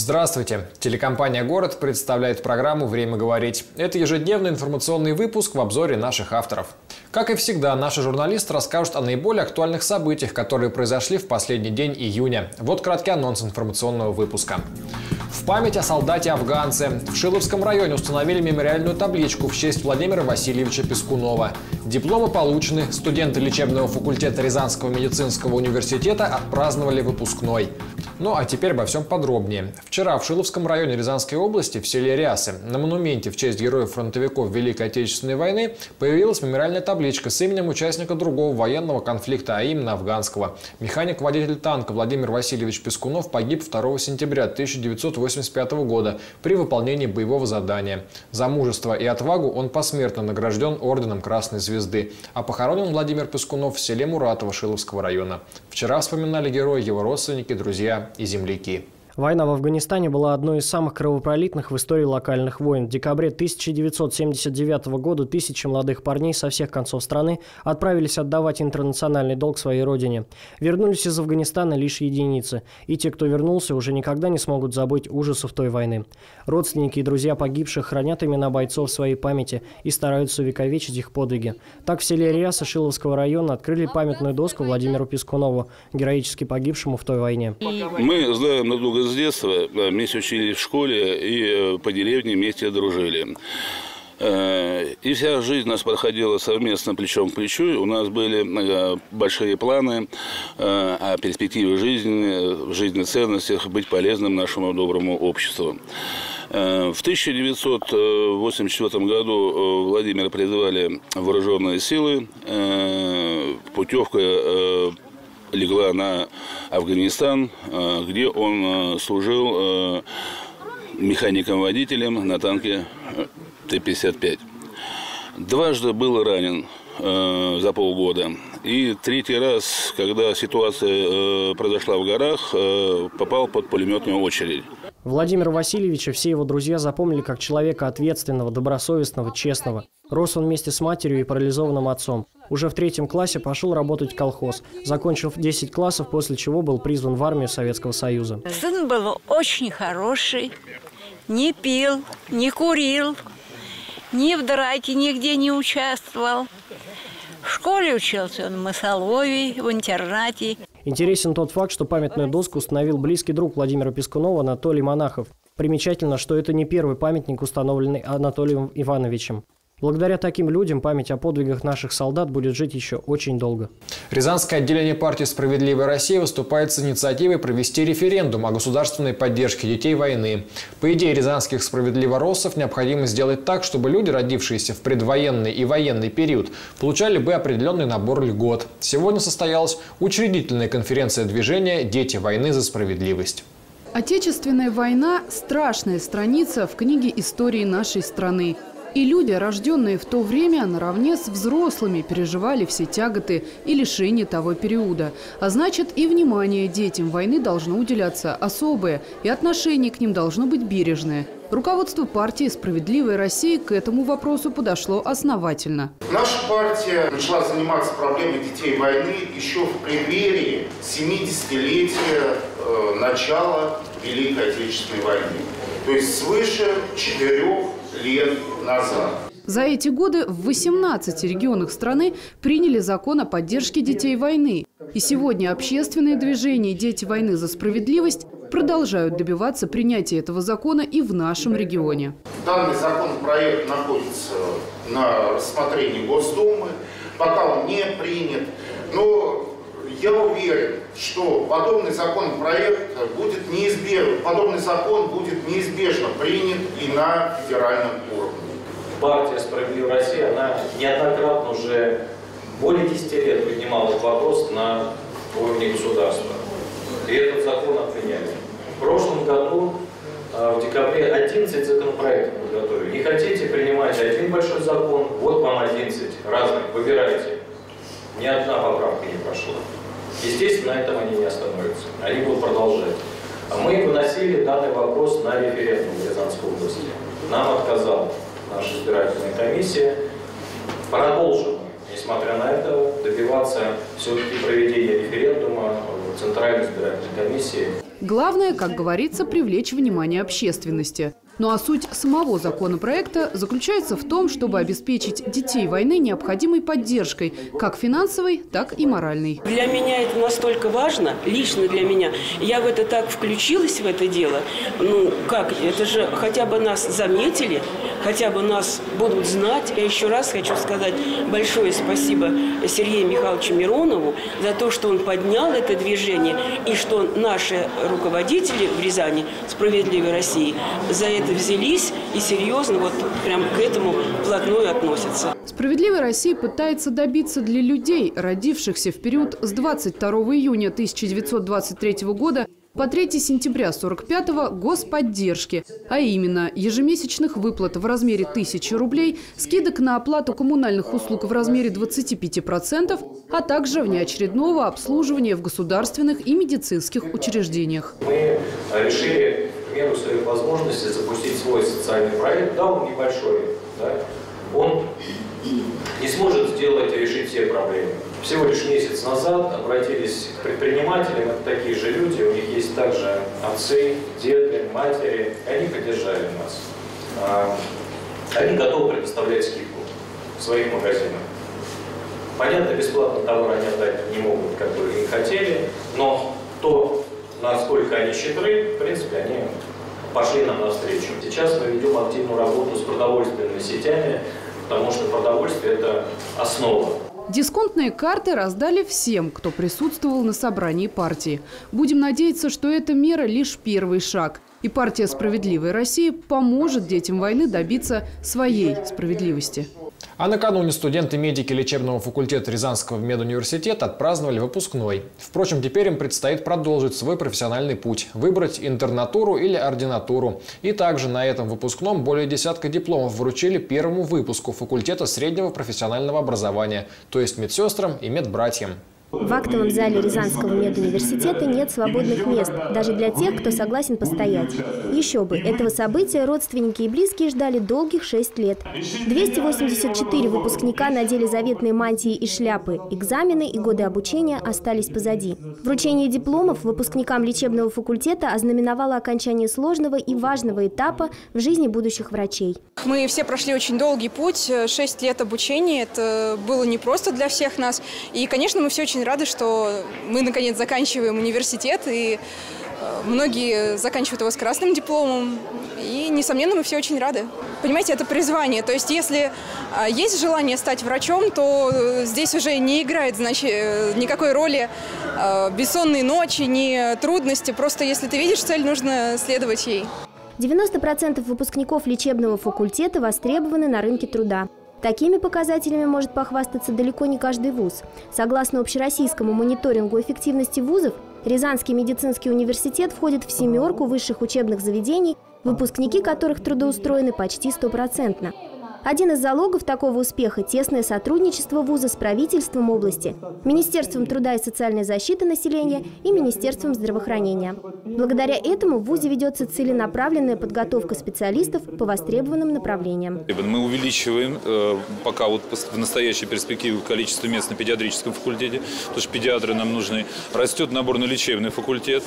Здравствуйте! Телекомпания «Город» представляет программу «Время говорить». Это ежедневный информационный выпуск в обзоре наших авторов. Как и всегда, наши журналисты расскажут о наиболее актуальных событиях, которые произошли в последний день июня. Вот краткий анонс информационного выпуска. В память о солдате-афганце в Шиловском районе установили мемориальную табличку в честь Владимира Васильевича Пискунова. Дипломы получены, студенты лечебного факультета Рязанского медицинского университета отпраздновали выпускной. Ну а теперь обо всем подробнее. Вчера в Шиловском районе Рязанской области, в селе Рясы, на монументе в честь героев-фронтовиков Великой Отечественной войны появилась мемориальная табличка с именем участника другого военного конфликта, а именно афганского. Механик-водитель танка Владимир Васильевич Пискунов погиб 2 сентября 1985 года при выполнении боевого задания. За мужество и отвагу он посмертно награжден орденом Красной Звезды. А похоронен Владимир Пискунов в селе Муратово Шиловского района. Вчера вспоминали героя его родственники, друзья и земляки. Война в Афганистане была одной из самых кровопролитных в истории локальных войн. В декабре 1979 года тысячи молодых парней со всех концов страны отправились отдавать интернациональный долг своей родине. Вернулись из Афганистана лишь единицы. И те, кто вернулся, уже никогда не смогут забыть ужасов той войны. Родственники и друзья погибших хранят имена бойцов в своей памяти и стараются увековечить их подвиги. Так в селе Ряса Шиловского района открыли памятную доску Владимиру Пискунову, героически погибшему в той войне. Мы знаем друг друга с детства, вместе учились в школе и по деревне вместе дружили. И вся жизнь у нас проходила совместно плечом к плечу. У нас были большие планы о перспективе жизни, жизненных ценностях, быть полезным нашему доброму обществу. В 1984 году Владимира призвали в вооруженные силы. Путевка легла на Афганистан, где он служил механиком-водителем на танке Т-55. Дважды был ранен за полгода. И третий раз, когда ситуация произошла в горах, попал под пулеметную очередь. Владимира Васильевича все его друзья запомнили как человека ответственного, добросовестного, честного. Рос он вместе с матерью и парализованным отцом. Уже в 3 классе пошел работать в колхоз, закончив 10 классов, после чего был призван в армию Советского Союза. Сын был очень хороший, не пил, не курил, ни в драке нигде не участвовал. В школе учился он в Мысолове, в интернате. Интересен тот факт, что памятную доску установил близкий друг Владимира Пискунова Анатолий Монахов. Примечательно, что это не первый памятник, установленный Анатолием Ивановичем. Благодаря таким людям память о подвигах наших солдат будет жить еще очень долго. Рязанское отделение партии «Справедливая Россия» выступает с инициативой провести референдум о государственной поддержке детей войны. По идее рязанских справедливороссов необходимо сделать так, чтобы люди, родившиеся в предвоенный и военный период, получали бы определенный набор льгот. Сегодня состоялась учредительная конференция движения «Дети войны за справедливость». Отечественная война – страшная страница в книге истории нашей страны. И люди, рожденные в то время, наравне с взрослыми переживали все тяготы и лишения того периода. А значит, и внимание детям войны должно уделяться особое, и отношение к ним должно быть бережное. Руководство партии «Справедливая Россия» к этому вопросу подошло основательно. Наша партия начала заниматься проблемой детей войны еще в преддверии 70-летия начала Великой Отечественной войны. То есть свыше 4 лет назад. За эти годы в 18 регионах страны приняли закон о поддержке детей войны. И сегодня общественные движения «Дети войны за справедливость» продолжают добиваться принятия этого закона и в нашем регионе. Данный законопроект находится на рассмотрении Госдумы, пока он не принят. Но я уверен, что подобный законопроект будет неизбежен, подобный закон будет неизбежно принят и на федеральном уровне. Партия «Справедливая Россия», она неоднократно уже более 10 лет поднимала этот вопрос на уровне государства. И этот закон отменяли. В прошлом году, в декабре, 11 законопроектов подготовили. Не хотите принимать один большой закон, вот вам 11 разных, выбирайте. Ни одна поправка не прошла. Естественно, на этом они не остановятся. Они будут продолжать. А мы выносили данный вопрос на референдум в Рязанской области. Нам отказала наша избирательная комиссия. Продолжим, несмотря на это, добиваться все-таки проведения референдума в Центральной избирательной комиссии. Главное, как говорится, привлечь внимание общественности. Ну а суть самого законопроекта заключается в том, чтобы обеспечить детей войны необходимой поддержкой, как финансовой, так и моральной. Для меня это настолько важно, лично для меня. Я в это так включилась, в это дело. Ну как, это же хотя бы нас заметили, хотя бы нас будут знать. Я еще раз хочу сказать большое спасибо Сергею Михайловичу Миронову за то, что он поднял это движение, и что наши руководители в Рязани «Справедливой России» за это взялись и серьезно вот прям к этому вплотную относятся. «Справедливая Россия» пытается добиться для людей, родившихся в период с 22 июня 1923 года по 3 сентября 1945 господдержки, а именно ежемесячных выплат в размере 1000 рублей, скидок на оплату коммунальных услуг в размере 25%, а также внеочередного обслуживания в государственных и медицинских учреждениях. Мы решили в меру своих возможностей запустить свой социальный проект. Да, он небольшой, да? Он не сможет сделать и решить все проблемы. Всего лишь месяц назад обратились к предпринимателям, это такие же люди, у них есть также отцы, деды, матери, и они поддержали нас. Они готовы предоставлять скидку в своих магазинах. Понятно, бесплатно товар они отдать не могут, как бы и хотели, но то, насколько они щедры, в принципе, они пошли нам навстречу. Сейчас мы ведем активную работу с продовольственными сетями, потому что продовольствие – это основа. Дисконтные карты раздали всем, кто присутствовал на собрании партии. Будем надеяться, что эта мера лишь первый шаг. И партия «Справедливая Россия» поможет детям войны добиться своей справедливости. А накануне студенты-медики лечебного факультета Рязанского медуниверситета отпраздновали выпускной. Впрочем, теперь им предстоит продолжить свой профессиональный путь, выбрать интернатуру или ординатуру. И также на этом выпускном более десятка дипломов вручили первому выпуску факультета среднего профессионального образования, то есть медсестрам и медбратьям. В актовом зале Рязанского медуниверситета нет свободных мест, даже для тех, кто согласен постоять. Еще бы, этого события родственники и близкие ждали долгих 6 лет. 284 выпускника надели заветные мантии и шляпы. Экзамены и годы обучения остались позади. Вручение дипломов выпускникам лечебного факультета ознаменовало окончание сложного и важного этапа в жизни будущих врачей. Мы все прошли очень долгий путь, 6 лет обучения. Это было непросто для всех нас. И, конечно, мы все очень рады, что мы, наконец, заканчиваем университет, и многие заканчивают его с красным дипломом. И, несомненно, мы все очень рады. Понимаете, это призвание. То есть, если есть желание стать врачом, то здесь уже не играет, никакой роли бессонные ночи, ни трудности. Просто если ты видишь цель, нужно следовать ей. 90% выпускников лечебного факультета востребованы на рынке труда. Такими показателями может похвастаться далеко не каждый вуз. Согласно общероссийскому мониторингу эффективности вузов, Рязанский медицинский университет входит в 7 высших учебных заведений, выпускники которых трудоустроены почти 100%. Один из залогов такого успеха – тесное сотрудничество вуза с правительством области, Министерством труда и социальной защиты населения и Министерством здравоохранения. Благодаря этому в вузе ведется целенаправленная подготовка специалистов по востребованным направлениям. Мы увеличиваем пока вот в настоящей перспективе количество мест на педиатрическом факультете, потому что педиатры нам нужны. Растет набор на лечебный факультет.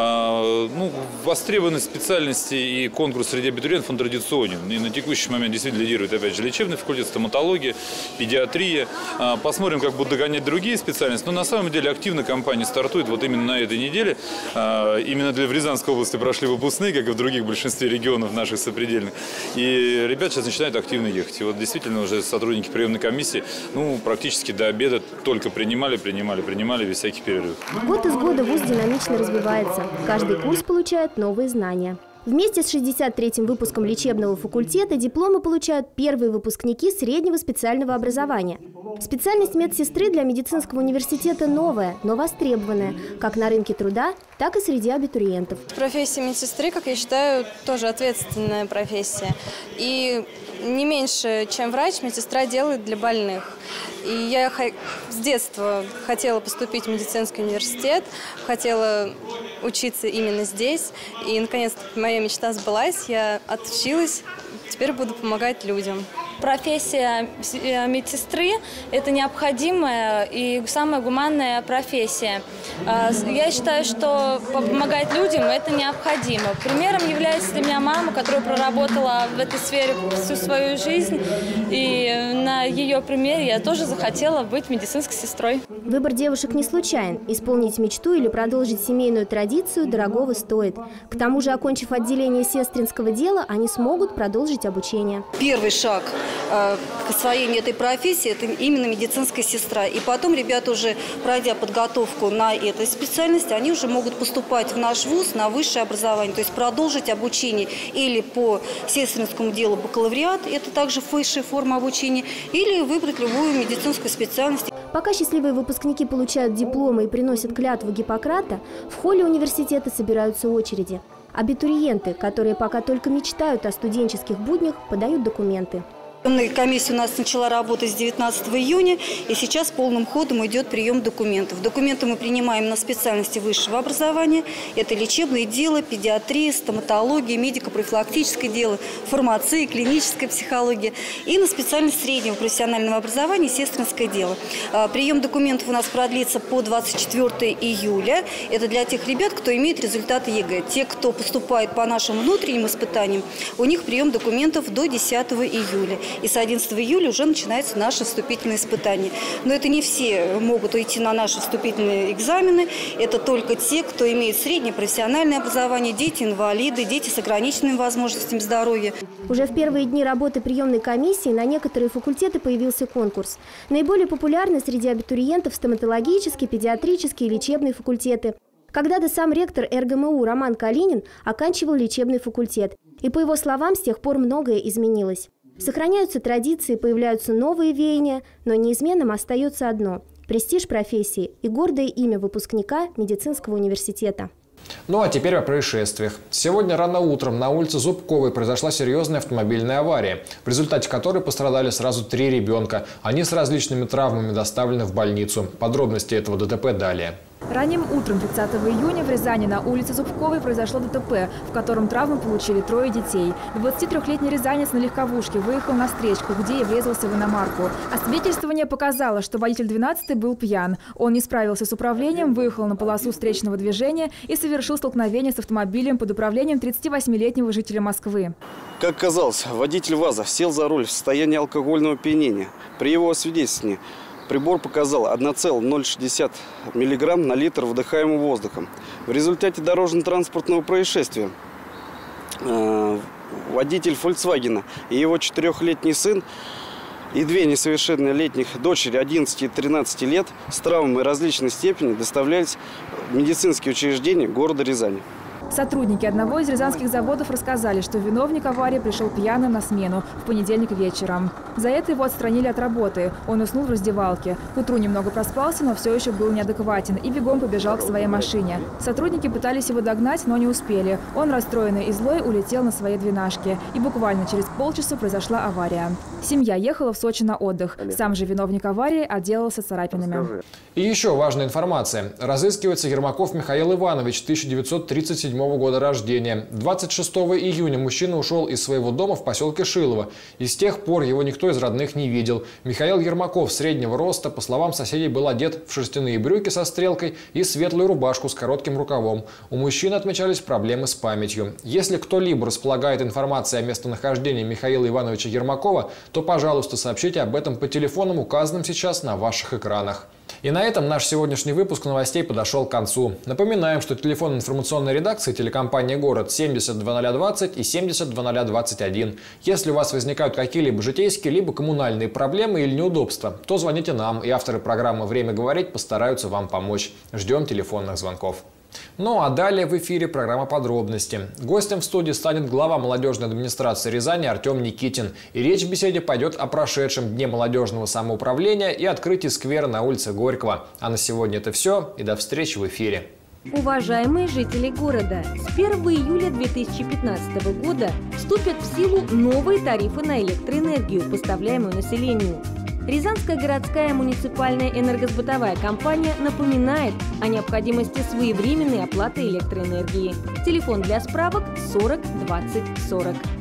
Востребованность специальности и конкурс среди абитуриентов он традиционен. И на текущий момент действительно лидирует опять же лечебный факультет, стоматология, педиатрия. Посмотрим, как будут догонять другие специальности. Но на самом деле активно компания стартует вот именно на этой неделе. Именно в Рязанской области прошли выпускные, как и в других большинстве регионов наших сопредельных. И ребята сейчас начинают активно ехать. И вот действительно уже сотрудники приемной комиссии практически до обеда только принимали без всяких перерывов. Год из года вуз динамично развивается. Каждый курс получает новые знания. Вместе с 63-м выпуском лечебного факультета дипломы получают первые выпускники среднего специального образования. Специальность медсестры для медицинского университета новая, но востребованная, как на рынке труда, так и среди абитуриентов. Профессия медсестры, как я считаю, тоже ответственная профессия. И не меньше, чем врач, медсестра делает для больных. И я с детства хотела поступить в медицинский университет, хотела учиться именно здесь. И, наконец-то, моя мечта сбылась, я отучилась, теперь буду помогать людям. Профессия медсестры – это необходимая и самая гуманная профессия. Я считаю, что помогать людям – это необходимо. Примером является для меня мама, которая проработала в этой сфере всю свою жизнь. И на ее примере я тоже захотела быть медицинской сестрой. Выбор девушек не случайен. Исполнить мечту или продолжить семейную традицию дорогого стоит. К тому же, окончив отделение сестринского дела, они смогут продолжить обучение. Первый шаг к освоению этой профессии – это именно медицинская сестра. И потом ребята, уже пройдя подготовку на этой специальности, они уже могут поступать в наш вуз на высшее образование, то есть продолжить обучение или по сестринскому делу бакалавриат, это также высшая форма обучения, или выбрать любую медицинскую специальность. Пока счастливые выпускники получают дипломы и приносят клятву Гиппократа, в холле университета собираются очереди. Абитуриенты, которые пока только мечтают о студенческих буднях, подают документы. Комиссия у нас начала работать с 19 июня, и сейчас полным ходом идет прием документов. Документы мы принимаем на специальности высшего образования. Это лечебное дело, педиатрия, стоматология, медико-профилактическое дело, фармация, клиническая психология. И на специальность среднего профессионального образования сестринское дело. Прием документов у нас продлится по 24 июля. Это для тех ребят, кто имеет результаты ЕГЭ. Те, кто поступает по нашим внутренним испытаниям, у них прием документов до 10 июля. И с 11 июля уже начинаются наши вступительные испытания. Но это не все могут уйти на наши вступительные экзамены. Это только те, кто имеет среднее профессиональное образование, дети-инвалиды, дети с ограниченными возможностями здоровья. Уже в первые дни работы приемной комиссии на некоторые факультеты появился конкурс. Наиболее популярны среди абитуриентов стоматологические, педиатрические и лечебные факультеты. Когда-то сам ректор РГМУ Роман Калинин оканчивал лечебный факультет. И, по его словам, с тех пор многое изменилось. Сохраняются традиции, появляются новые веяния, но неизменным остается одно – престиж профессии и гордое имя выпускника медицинского университета. Ну а теперь о происшествиях. Сегодня рано утром на улице Зубковой произошла серьезная автомобильная авария, в результате которой пострадали сразу 3 ребенка. Они с различными травмами доставлены в больницу. Подробности этого ДТП далее. Ранним утром 30 июня в Рязани на улице Зубковой произошло ДТП, в котором травмы получили 3 детей. 23-летний рязанец на легковушке выехал на встречку, где и врезался в иномарку. Освидетельствование показало, что водитель 12-й был пьян. Он не справился с управлением, выехал на полосу встречного движения и совершил столкновение с автомобилем под управлением 38-летнего жителя Москвы. Как оказалось, водитель ВАЗа сел за руль в состоянии алкогольного опьянения. При его освидетельствовании прибор показал 1,060 мг на литр вдыхаемого воздуха. В результате дорожно-транспортного происшествия водитель «Фольксвагена» и его 4-летний сын и 2 несовершеннолетних дочери 11 и 13 лет с травмами различной степени доставлялись в медицинские учреждения города Рязани. Сотрудники одного из рязанских заводов рассказали, что виновник аварии пришел пьяным на смену в понедельник вечером. За это его отстранили от работы. Он уснул в раздевалке. К утру немного проспался, но все еще был неадекватен и бегом побежал к своей машине. Сотрудники пытались его догнать, но не успели. Он, расстроенный и злой, улетел на своей двенашке. И буквально через полчаса произошла авария. Семья ехала в Сочи на отдых. Сам же виновник аварии отделался царапинами. И еще важная информация. Разыскивается Ермаков Михаил Иванович, 1937 года рождения. 26 июня мужчина ушел из своего дома в поселке Шилово. И с тех пор его никто из родных не видел. Михаил Ермаков среднего роста, по словам соседей, был одет в шерстяные брюки со стрелкой и светлую рубашку с коротким рукавом. У мужчины отмечались проблемы с памятью. Если кто-либо располагает информацией о местонахождении Михаила Ивановича Ермакова, то, пожалуйста, сообщите об этом по телефонам, указанным сейчас на ваших экранах. И на этом наш сегодняшний выпуск новостей подошел к концу. Напоминаем, что телефон информационной редакции телекомпании «Город» 70-0020 и 70-0021. Если у вас возникают какие-либо житейские либо коммунальные проблемы или неудобства, то звоните нам, и авторы программы «Время говорить» постараются вам помочь. Ждем телефонных звонков. Ну а далее в эфире программа «Подробности». Гостем в студии станет глава молодежной администрации Рязани Артем Никитин. И речь в беседе пойдет о прошедшем Дне молодежного самоуправления и открытии сквера на улице Горького. А на сегодня это все, и до встречи в эфире. Уважаемые жители города, с 1 июля 2015 года вступят в силу новые тарифы на электроэнергию, поставляемую населению. Рязанская городская муниципальная энергосбытовая компания напоминает о необходимости своевременной оплаты электроэнергии. Телефон для справок 40 20 40.